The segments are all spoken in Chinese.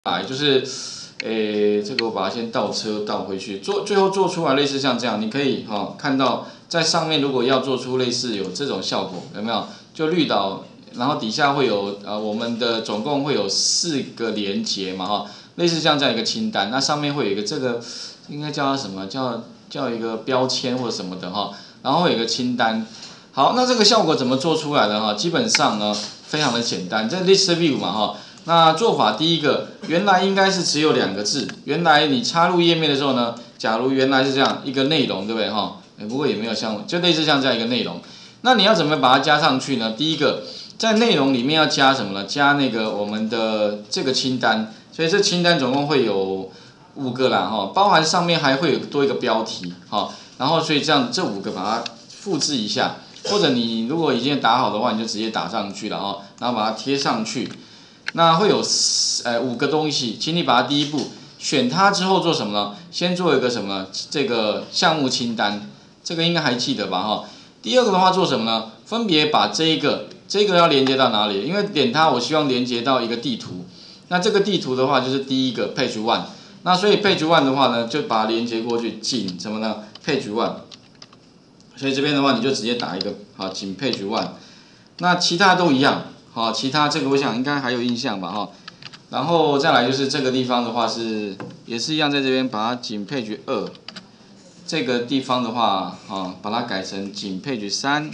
来，就是，这个我把它先倒车倒回去，最后做出来类似像这样，你可以看到在上面如果要做出类似有这种效果，有没有？就绿岛，然后底下会有我们的总共会有4个连结嘛类似像这样一个清单，那上面会有一个这个应该叫它什么？叫一个标签或者什么的然后会有一个清单。好，那这个效果怎么做出来的基本上呢非常的简单，这 list view 嘛那做法第一个，原来应该是只有2个字。原来你插入页面的时候呢，假如原来是这样一个内容，对不对不过也没有像，就类似像这样一个内容。那你要怎么把它加上去呢？第一个，在内容里面要加什么呢？加那个我们的这个清单。所以这清单总共会有5个啦包含上面还会有多一个标题然后所以这样这5个把它复制一下，或者你如果已经打好的话，你就直接打上去了然后把它贴上去。那会有5个东西，请你把它第一步选它之后做什么呢？先做一个什么呢？这个项目清单，这个应该还记得吧第二个的话做什么呢？分别把这个要连接到哪里？因为点它，我希望连接到一个地图。那这个地图的话就是第一个 page 1， 那所以 page 1的话呢，就把它连接过去，仅什么呢 ？page 1。所以这边的话你就直接打一个仅 page 1。那其他都一样。其他这个我想应该还有印象吧然后再来就是这个地方的话也是一样，在这边把它仅 page 2，这个地方的话把它改成仅 page 3，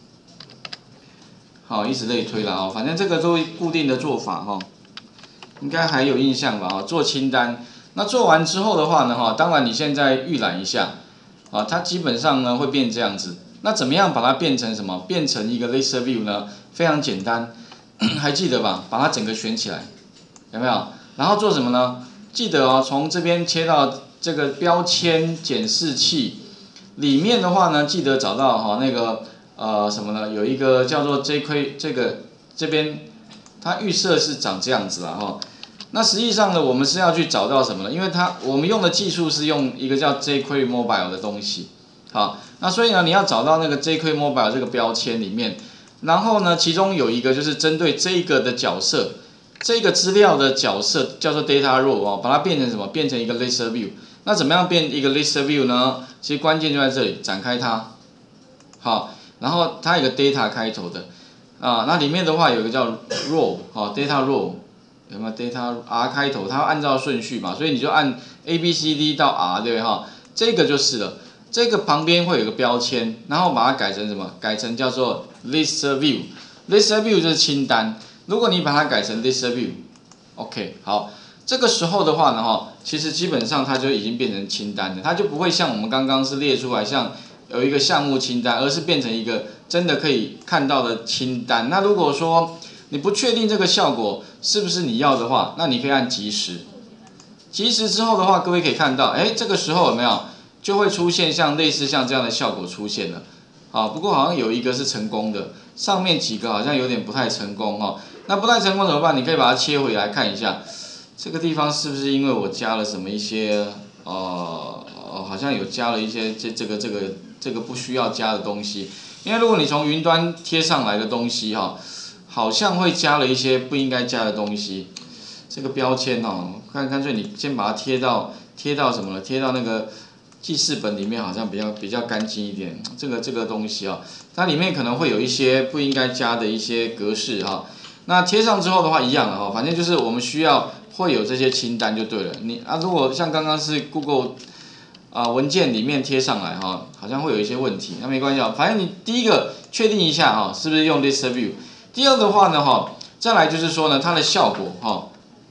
以此类推了反正这个都固定的做法应该还有印象吧做清单，那做完之后的话呢当然你现在预览一下它基本上呢会变这样子。那怎么样把它变成什么？变成一个 list view 呢？非常简单。还记得吧？把它整个选起来，有没有？然后做什么呢？记得从这边切到这个标签检视器里面的话呢，记得找到那个什么呢？有一个叫做 jQuery， 这边它预设是长这样子啦那实际上呢，我们是要去找到什么呢？因为我们用的技术是用一个叫 jQuery Mobile 的东西，那所以呢，你要找到那个 jQuery Mobile 这个标签里面。然后呢，其中有一个就是针对这个的角色，这个资料的角色叫做 data row 把它变成什么？变成一个 list view。那怎么样变一个 list view 呢？其实关键就在这里，展开它，然后它有个 data 开头的那里面的话有一个叫 row data row， 有没有 data R 开头？它要按照顺序嘛，所以你就按 A B C D 到 R 对不对这个就是了。这个旁边会有个标签，然后把它改成什么？改成叫做 list view。list view 就是清单。如果你把它改成 list view，OK， 好，这个时候的话呢其实基本上它就已经变成清单了，它就不会像我们刚刚是列出来像有一个项目清单，而是变成一个真的可以看到的清单。那如果说你不确定这个效果是不是你要的话，那你可以按即时。即时之后的话，各位可以看到，这个时候有没有？就会出现类似像这样的效果出现了，不过好像有一个是成功的，上面几个好像有点不太成功那不太成功怎么办？你可以把它切回来看一下，这个地方是不是因为我加了什么一些好像有加了一些这个不需要加的东西，因为如果你从云端贴上来的东西好像会加了一些不应该加的东西，这个标签干脆你先把它贴到什么呢？贴到那个记事本里面好像比较干净一点，这个东西它里面可能会有一些不应该加的一些格式那贴上之后的话一样了反正就是我们需要会有这些清单就对了。你如果像刚刚是 Google 文件里面贴上来好像会有一些问题，那没关系反正你第一个确定一下是不是用 list view。第二的话呢再来就是说呢它的效果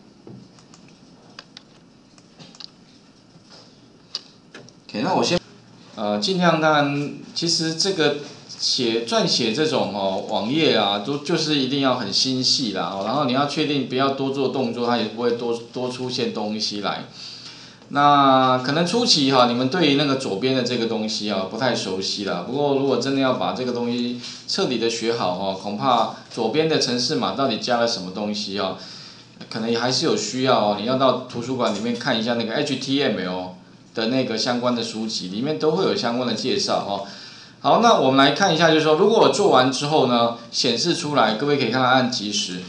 那我先尽量当然，其实这个撰写这种网页就是一定要很心细啦然后你要确定不要多做动作，它也不会多出现东西来。那可能初期你们对于那个左边的这个东西不太熟悉啦。不过如果真的要把这个东西彻底的学好恐怕左边的程式码到底加了什么东西可能还是有需要你要到图书馆里面看一下那个 HTML。的那个相关的书籍里面都会有相关的介绍好，那我们来看一下，就是说，如果我做完之后呢，显示出来，各位可以看到按即时，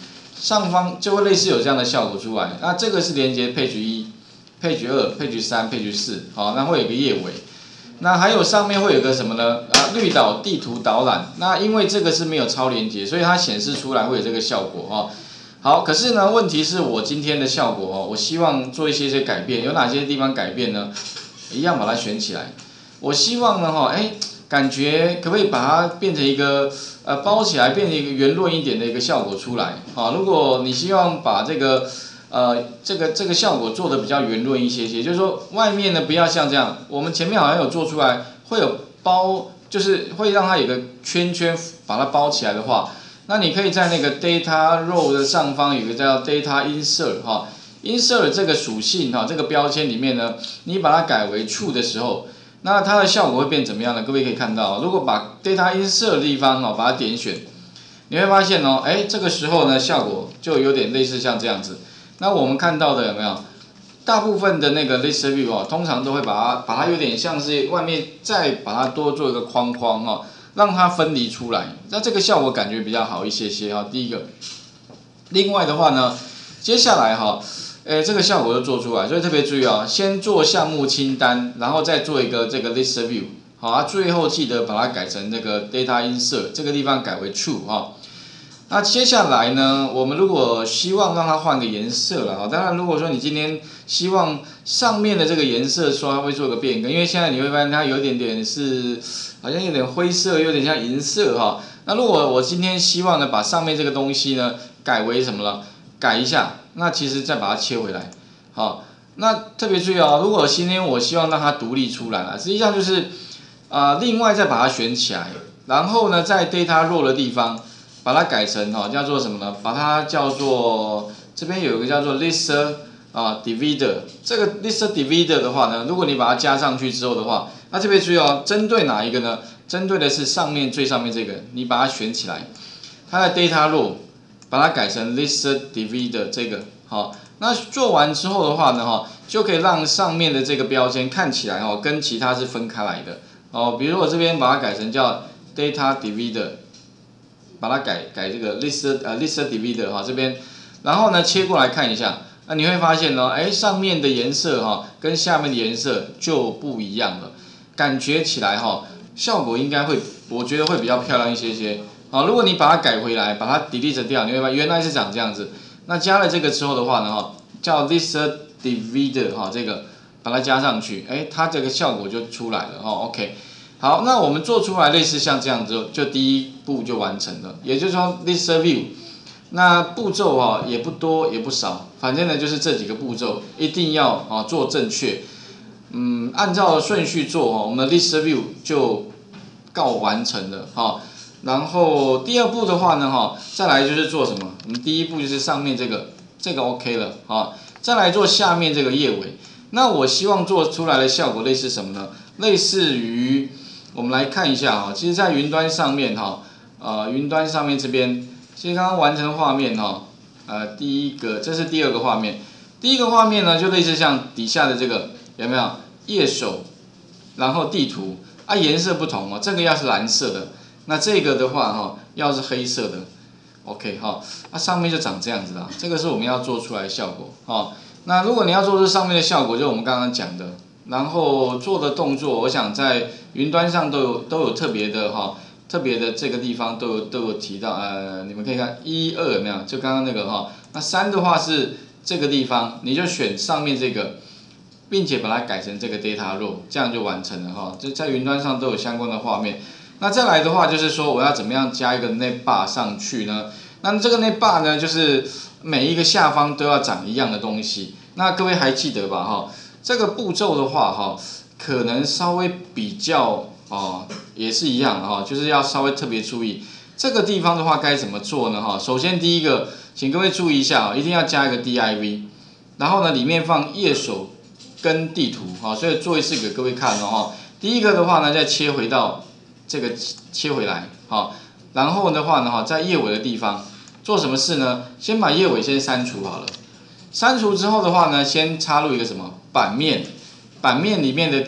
上方就会类似有这样的效果出来。那这个是连接 Page 1、Page 2、Page 3、Page 4，好，那会有一个页尾。那还有上面会有个什么呢？绿岛地图导览。那因为这个是没有超连接，所以它显示出来会有这个效果哈。好，可是呢，问题是我今天的效果哦，我希望做一些改变，有哪些地方改变呢？一样把它选起来。我希望呢感觉可不可以把它变成一个包起来，变成一个圆润一点的一个效果出来啊？如果你希望把这个这个效果做的比较圆润一些，就是说外面呢不要像这样，我们前面好像有做出来会有包，就是会让它有个圈圈把它包起来的话，那你可以在那个 Data Row 的上方有一个叫 Data Insert 哈，Insert 这个属性哈，这个标签里面呢，你把它改为 True 的时候，那它的效果会变怎么样呢？各位可以看到，如果把 Data Insert 的地方把它点选，你会发现这个时候呢效果就有点类似像这样子。那我们看到的有没有？大部分的那个 List View 通常都会把它有点像是外面再把它多做一个框框让它分离出来。那这个效果感觉比较好一些第一个。另外的话呢，接下来这个效果就做出来，所以特别注意先做项目清单，然后再做一个这个 List View， 最后记得把它改成这个 Data Insert， 这个地方改为 True 那接下来呢，我们如果希望让它换个颜色了当然如果说你今天希望上面的这个颜色刷会做个变更，因为现在你会发现它有点点是好像有点灰色，有点像银色那如果我今天希望呢把上面这个东西呢改为什么了？改一下，那其实再把它切回来，那特别注意如果今天我希望让它独立出来了，实际上就是另外再把它选起来，然后呢在 Data Row 的地方。把它改成叫做什么呢？把它叫做这边有一个叫做 List Divider， 这个 List Divider 的话呢，如果你把它加上去之后的话，那特别注意针对哪一个呢？针对的是最上面这个，你把它选起来，它的 Data Row 把它改成 List Divider 这个那做完之后的话呢就可以让上面的这个标签看起来跟其他是分开来的比如我这边把它改成叫 Data Divider。把它改这个 list divider 这边，然后呢切过来看一下，那你会发现上面的颜色跟下面的颜色就不一样了，感觉起来效果应该会，我觉得会比较漂亮一些如果你把它改回来，把它 delete 掉，你会发现原来是长这样子。那加了这个之后的话呢叫 list divider 这个把它加上去，它这个效果就出来了OK。好，那我们做出来类似像这样子，就第一步就完成了。也就是说 ，List View， 那步骤也不多也不少，反正呢就是这几个步骤一定要做正确。按照顺序做我们的 List View 就告完成了然后第二步的话呢再来就是做什么？我们第一步就是上面这个 OK 了再来做下面这个页尾。那我希望做出来的效果类似什么呢？类似于我们来看一下其实在云端上面云端上面这边，其实刚刚完成画面第一个，这是第二个画面。第一个画面呢，就类似像底下的这个有没有页首，然后地图颜色不同这个要是蓝色的，那这个的话要是黑色的 ，OK 上面就长这样子啦。这个是我们要做出来的效果那如果你要做出上面的效果，就是我们刚刚讲的。然后做的动作，我想在云端上都有特别的特别的这个地方都有提到你们可以看1、2有没有？就刚刚那个那3的话是这个地方，你就选上面这个，并且把它改成这个 Data Row， 这样就完成了就在云端上都有相关的画面。那再来的话就是说我要怎么样加一个 Net Bar 上去呢？那这个 Net Bar 呢，就是每一个下方都要长一样的东西。那各位还记得吧这个步骤的话可能稍微比较也是一样就是要稍微特别注意这个地方的话该怎么做呢首先第一个，请各位注意一下一定要加一个 div， 然后呢里面放页首跟地图所以做一次给各位看第一个的话呢，再切回到这个切回来然后的话呢在页尾的地方做什么事呢？先把页尾先删除好了。删除之后的话呢，先插入一个什么版面？版面里面的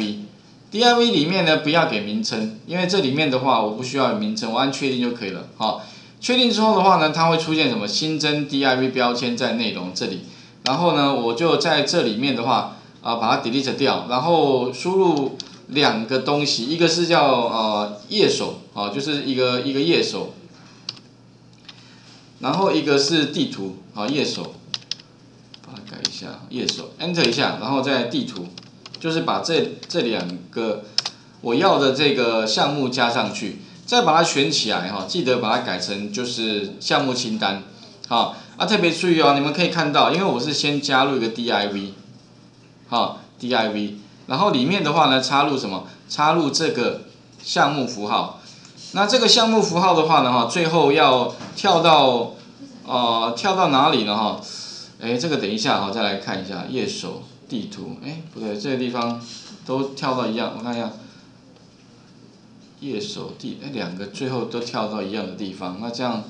div 里面呢不要给名称，因为这里面的话我不需要有名称，我按确定就可以了确定之后的话呢，它会出现什么新增 div 标签在内容这里，然后呢，我就在这里面的话把它 delete 掉，然后输入2个东西，一个是叫页手就是一个页手，然后一个是地图页手，把它改一下页手 ，Enter 一下，然后再地图，就是把这2个我要的这个项目加上去，再把它选起来记得把它改成就是项目清单，特别注意你们可以看到，因为我是先加入一个 div，div， 然后里面的话呢插入什么？插入这个项目符号。那这个项目符号的话呢最后要跳到哪里呢这个等一下再来看一下页手地图，不对，这个地方都跳到一样，我看一下。页手2个最后都跳到一样的地方，那这样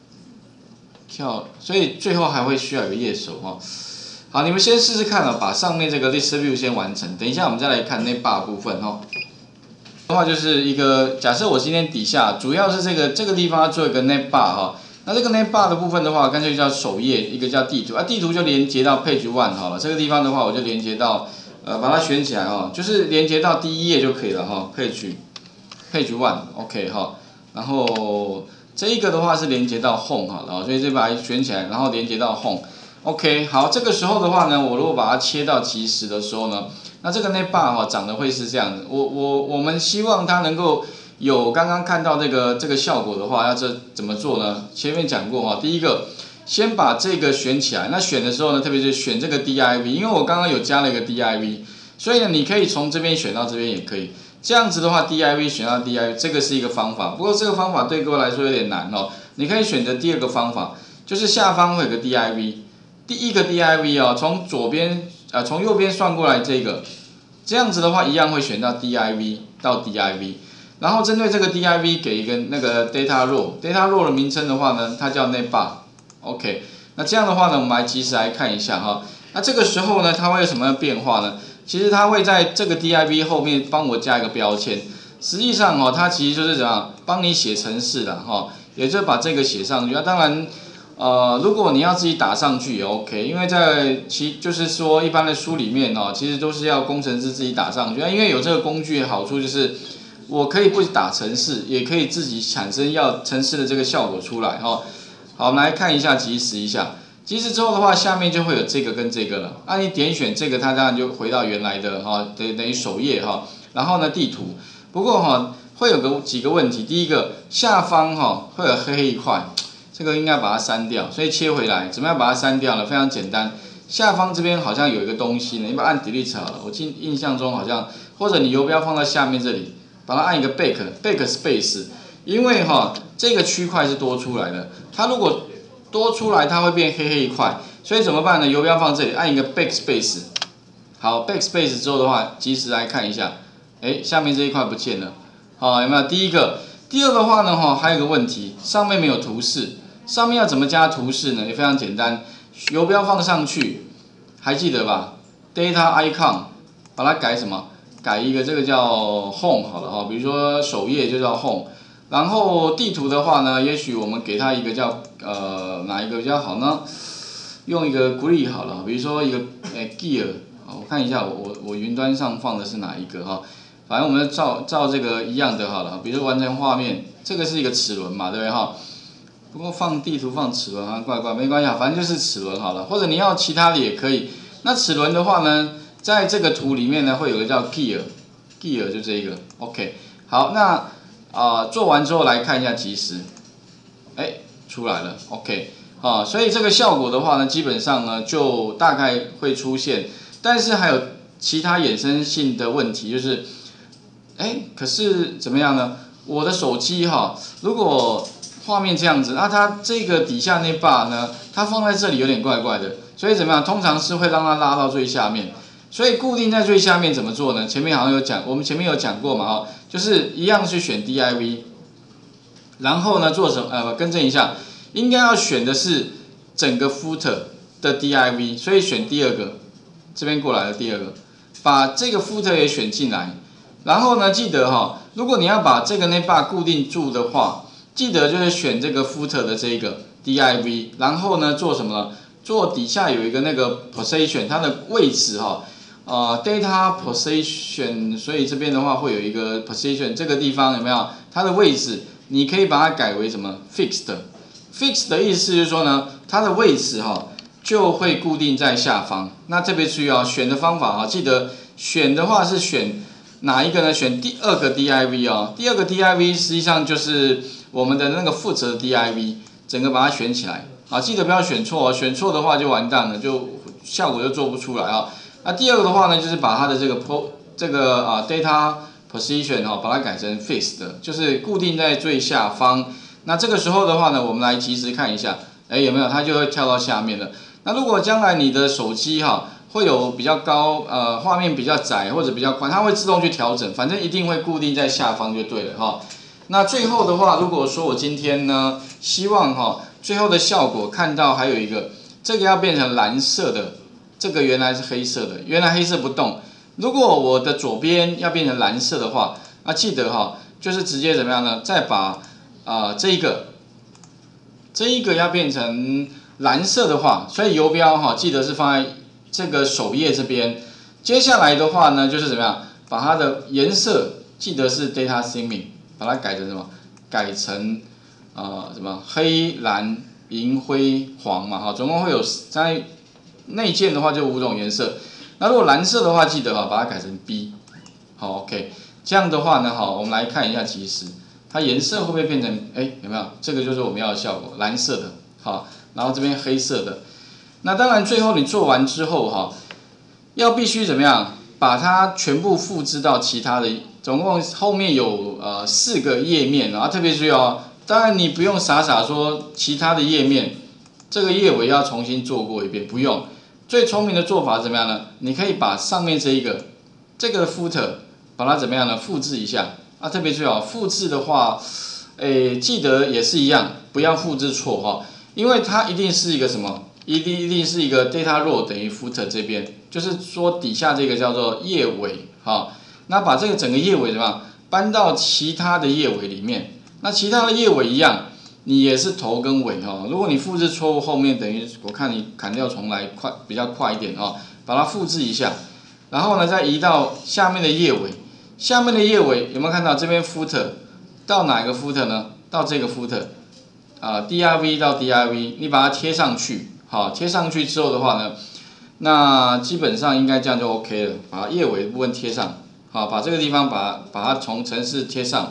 所以最后还会需要有个页手好，你们先试试看把上面这个 list view 先完成，等一下我们再来看那 bar 部分的话就是一个假设我今天底下主要是这个地方要做一个 net bar 那这个 net bar 的部分的话，干脆叫首页，一个叫地图地图就连接到 page 1好了，这个地方的话我就连接到把它选起来就是连接到第1页就可以了page 1 OK 然后这一个的话是连接到 home 好了所以就把它选起来，然后连接到 home OK 好，这个时候的话呢，我如果把它切到即时的时候呢，那这个 net bar 长得会是这样子，我们希望它能够有刚刚看到这个效果的话，要怎么做呢？前面讲过第一个先把这个选起来，那选的时候呢，特别是选这个 div， 因为我刚刚有加了一个 div， 所以呢你可以从这边选到这边也可以。这样子的话 ，div 选到 div， 这个是一个方法。不过这个方法对各位来说有点难你可以选择第2个方法，就是下方会有个 div， 第一个 div 从从右边算过来这个，这样子的话一样会选到 div 到 div， 然后针对这个 div 给一个那个 data row，data row 的名称的话呢，它叫 net bar。OK， 那这样的话呢，我们来即时来看一下那这个时候呢，它会有什么样的变化呢？其实它会在这个 div 后面帮我加一个标签，实际上它其实就是怎样帮你写程式的也就是把这个写上去。当然，如果你要自己打上去也 OK， 因为就是说一般的书里面其实都是要工程师自己打上去，因为有这个工具的好处就是我可以不打程式，也可以自己产生要程式的这个效果出来好，我们来看一下即时一下。即时之后的话，下面就会有这个跟这个了。你点选这个，它当然就回到原来的等于首页然后呢地图，不过会有几个问题。第一个，下方会有黑黑一块，这个应该把它删掉。所以切回来，怎么样把它删掉呢？非常简单，下方这边好像有一个东西呢，你把它按 delete 好了。我印象中好像，或者你游标放到下面这里，把它按一个 back space， 因为这个区块是多出来的，它如果多出来它会变黑黑一块，所以怎么办呢？游标放这里，按一个 backspace。好 ，backspace 之后的话，即时来看一下，下面这一块不见了，有没有？第二个的话呢，还有一个问题，上面没有图示，上面要怎么加图示呢？也非常简单，游标放上去，还记得吧 ？data icon， 把它改什么？改一个这个叫 home 好了比如说首页就叫 home。然后地图的话呢，也许我们给它一个叫哪一个比较好呢？用一个 grid 好了，比如说一个gear， 我看一下我云端上放的是哪一个反正我们照这个一样的好了，比如说完成画面，这个是一个齿轮嘛，对不对不过放地图放齿轮怪怪，没关系反正就是齿轮好了，或者你要其他的也可以。那齿轮的话呢，在这个图里面呢，会有个叫 gear 就这一个 ，OK， 好那。做完之后来看一下即时，出来了 ，OK， 所以这个效果的话呢，基本上呢就大概会出现，但是还有其他衍生性的问题，就是，可是怎么样呢？我的手机如果画面这样子，那它这个底下那 bar 呢，它放在这里有点怪怪的，所以怎么样？通常是会让它拉到最下面。所以固定在最下面怎么做呢？前面好像有讲，我们前面有讲过嘛就是一样去选 div， 然后呢做什么？更正一下，应该要选的是整个 footer 的 div， 所以选第2个，这边过来的第2个，把这个 footer 也选进来。然后呢，记得如果你要把这个 net bar 固定住的话， 记得就是选这个 footer 的这个 div， 然后呢做什么呢？做底下有一个那个 position， 它的位置哈。data position， 所以这边的话会有一个 position， 这个地方有没有它的位置？你可以把它改为什么 fixed？fixed 的意思就是说呢，它的位置就会固定在下方。那特别注意选的方法记得选的话是选哪一个呢？选第二个 div 第二个 div 实际上就是我们的那个负责的 div， 整个把它选起来记得不要选错选错的话就完蛋了，就效果就做不出来那第二个的话呢，就是把它的这个data position 把它改成 fixed， 就是固定在最下方。那这个时候的话呢，我们来及时看一下，有没有它就会跳到下面了。那如果将来你的手机会有比较高画面比较窄或者比较宽，它会自动去调整，反正一定会固定在下方就对了那最后的话，如果说我今天呢，希望最后的效果看到还有一个，这个要变成蓝色的。这个原来是黑色的，原来黑色不动。如果我的左边要变成蓝色的话，记得就是直接怎么样呢？再把这一个要变成蓝色的话，所以游标记得是放在这个首页这边。接下来的话呢，就是怎么样？把它的颜色记得是 data theming， 把它改成什么？改成什么黑、蓝、银、灰、黄嘛总共会有在内建的话就5种颜色，那如果蓝色的话，记得把它改成 B， 好 ，OK， 这样的话呢，我们来看一下即时，它颜色会不会变成有没有？这个就是我们要的效果，蓝色的，然后这边黑色的，那当然最后你做完之后要必须怎么样？把它全部复制到其他的，总共后面有4个页面特别注意当然你不用傻傻说其他的页面，这个页尾要重新做过一遍，不用。最聪明的做法怎么样呢？你可以把上面这个 footer 把它怎么样呢？复制一下特别注意复制的话，记得也是一样，不要复制错因为它一定是一个什么？一定是一个 data row 等于 footer 这边，就是说底下这个叫做页尾那把这个整个页尾怎么样搬到其他的页尾里面？那其他的页尾一样。你也是头跟尾如果你复制错误，后面等于我看你砍掉重来比较快一点把它复制一下，然后呢再移到下面的页尾，下面的页尾有没有看到这边 footer 到哪一个 footer 呢？到这个 footer div 到 div， 你把它贴上去，贴上去之后的话呢，那基本上应该这样就 OK 了，把页尾的部分贴上，把这个地方把它从程式贴上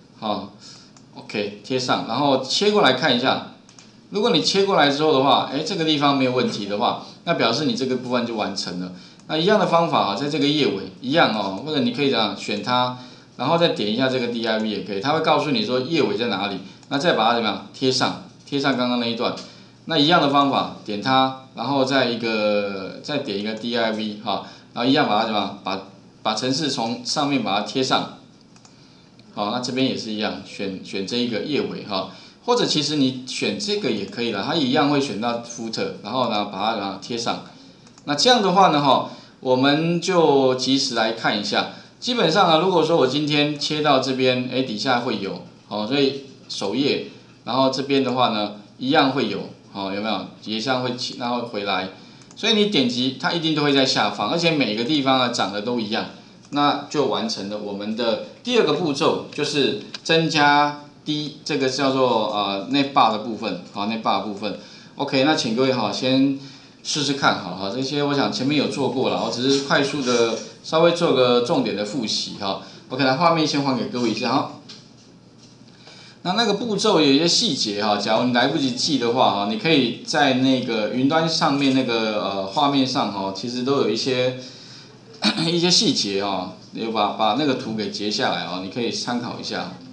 ，OK， 贴上，然后切过来看一下。如果你切过来之后的话，这个地方没有问题的话，那表示你这个部分就完成了。那一样的方法在这个页尾一样或者你可以这样选它，然后再点一下这个 div 也可以，它会告诉你说页尾在哪里，那再把它怎么样贴上，贴上刚刚那一段。那一样的方法，点它，然后再点一个 div 然后一样把它怎么样把程式从上面把它贴上。那这边也是一样，选这一个页尾或者其实你选这个也可以了，它一样会选到 footer， 然后呢把它贴上。那这样的话呢我们就及时来看一下。基本上如果说我今天切到这边，底下会有所以首页，然后这边的话呢一样会有有没有？也像会然后回来，所以你点击它一定都会在下方，而且每个地方长得都一样。那就完成了我们的第二个步骤，就是增加这个叫做net bar 的部分net bar 的部分。OK， 那请各位先试试看这些我想前面有做过了，我只是快速的稍微做个重点的复习OK， 那画面先还给各位一下那个步骤有一些细节假如你来不及记的话你可以在那个云端上面那个画面上其实都有一些细节有把那个图给截下来你可以参考一下。